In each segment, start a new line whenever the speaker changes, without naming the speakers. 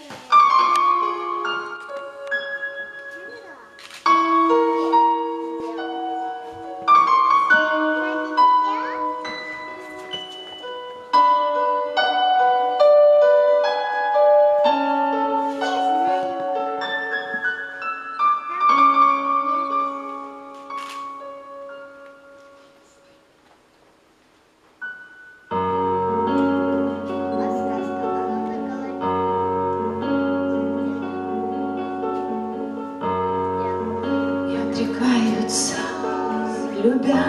Любя,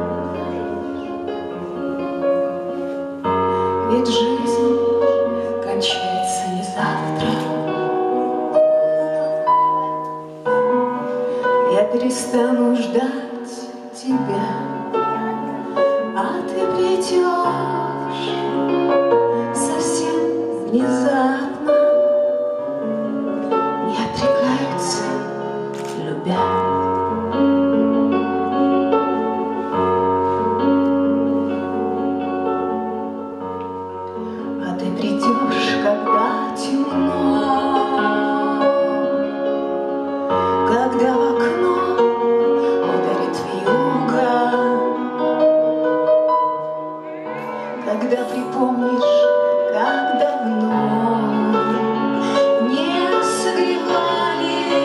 ведь жизнь кончается не завтра. Я перестану ждать тебя, а ты придешь совсем внезапно. Не отрекаются, любя. Когда темно, когда в окно ударит вьюга, когда припомнишь, как давно не согревали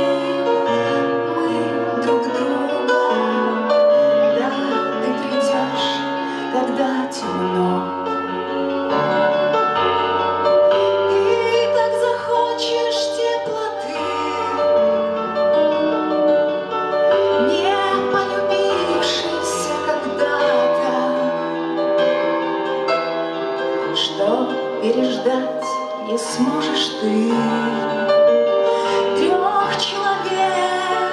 мы друг друга. Да, ты придешь, когда темно. Переждать не сможешь ты трех человек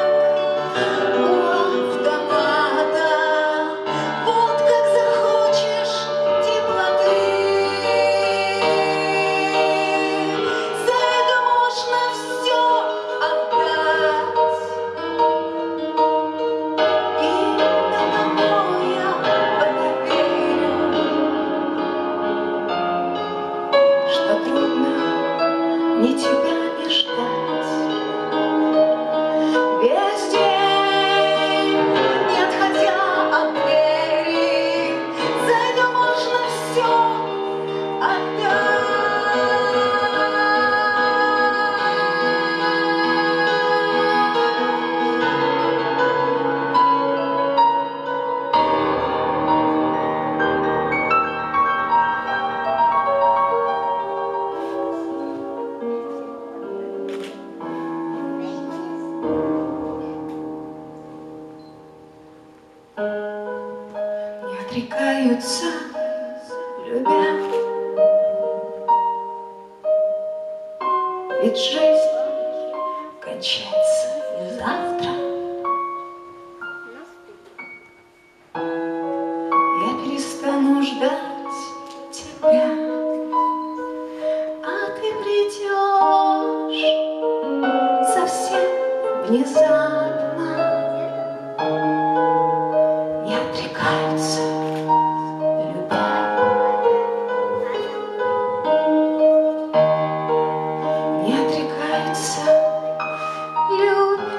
у автомата. Вот как захочешь теплоты, за это можно все отдать. И потому я в это верю, что трудно не тебя не ждать. Весь день, не отходя от двери, за это можно все отдать. Не отрекаются, любя, ведь жизнь кончается не завтра. Я перестану ждать тебя, а ты придешь совсем внезапно. Не отрекаются, любя, не отрекаются, любя.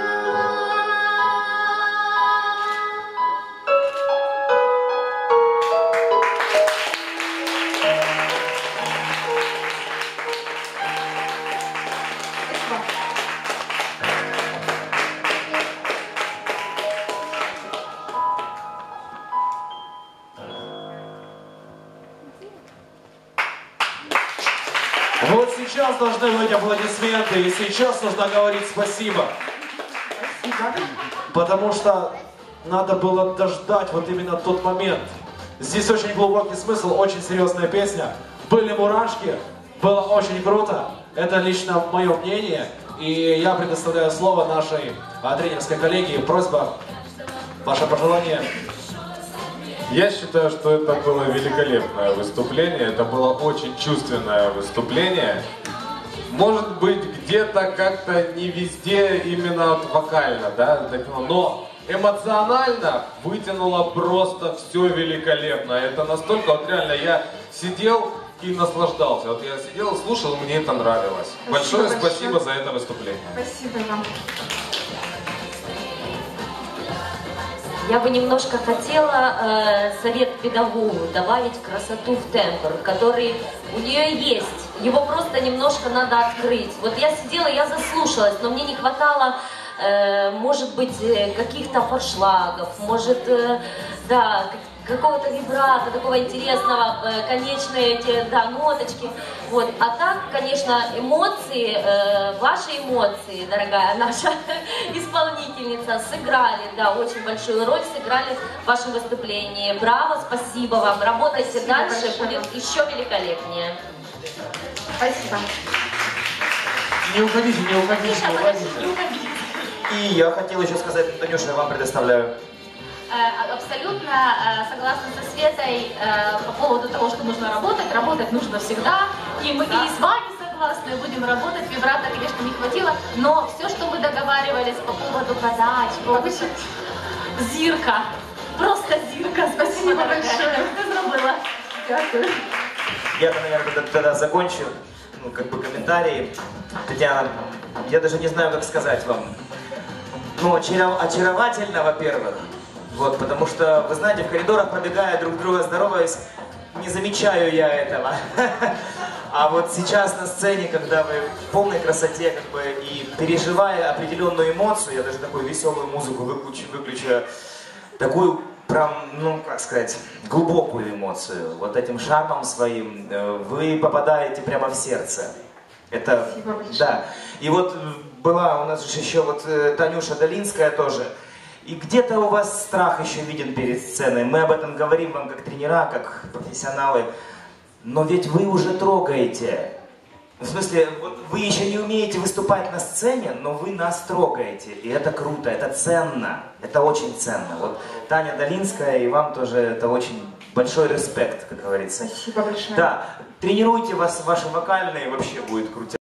Вот сейчас должны быть аплодисменты, и сейчас нужно говорить спасибо.
Спасибо.
Потому что надо было дождать вот именно тот момент. Здесь очень глубокий смысл, очень серьезная песня. Были мурашки, было очень круто. Это лично мое мнение. И я предоставляю слово нашей тренерской коллеге. Просьба, ваше пожелание.
Я считаю, что это было великолепное выступление, это было очень чувственное выступление. Может быть, где-то как-то не везде именно вокально, да, но эмоционально вытянуло просто все великолепно. Это настолько, вот реально, я сидел и наслаждался. Вот я сидел, слушал, мне это нравилось. Большое спасибо за это выступление.
Спасибо вам.
Я бы немножко хотела совет педагогу добавить красоту в тембр, который у нее есть. Его просто немножко надо открыть. Вот я сидела, я заслушалась, но мне не хватало, может быть, каких-то форшлагов, может, да, какого-то вибрата, такого интересного, конечные эти, да, ноточки. Вот. А так, конечно, эмоции, ваши эмоции, дорогая наша исполнительница, сыграли, да, очень большую роль, сыграли в вашем выступлении. Браво, спасибо вам. Работайте
Спасибо
дальше,
большое.
будет еще великолепнее.
Спасибо.
Не уходите, не уходите,
Миша,
не
подожди,
уходите.
не уходи.
И я хотел еще сказать, Танюша, я вам предоставляю.
Абсолютно согласна со Светой по поводу того, что нужно работать. Работать нужно всегда. И мы и с вами согласны, будем работать. Вибрато, конечно, не хватило. Но все, что мы договаривались по поводу подач, по поводу зирка. Просто зирка. Спасибо большое. Ты забыла.
Дякую.
Я-то, наверное, тогда закончу. Ну, как бы комментарии. Татьяна, я даже не знаю, как сказать вам. Ну, очаровательно, во-первых. Вот, потому что, вы знаете, в коридорах, пробегая друг друга, здороваясь, не замечаю я этого. А вот сейчас на сцене, когда вы в полной красоте, как бы, и переживая определенную эмоцию, я даже такую веселую музыку выключу, такую прям, ну, как сказать, глубокую эмоцию. Вот этим шармом своим вы попадаете прямо в сердце. Это,
Спасибо большое.
да. И вот была у нас же еще вот Танюша Долинская тоже. И где-то у вас страх еще виден перед сценой. Мы об этом говорим вам как тренера, как профессионалы. Но ведь вы уже трогаете. В смысле, вот вы еще не умеете выступать на сцене, но вы нас трогаете. И это круто, это ценно. Это очень ценно. Вот Таня Долинская, и вам тоже это очень большой респект, как говорится.
Спасибо большое.
Да, тренируйте вас, ваши вокальные, вообще будет крутя.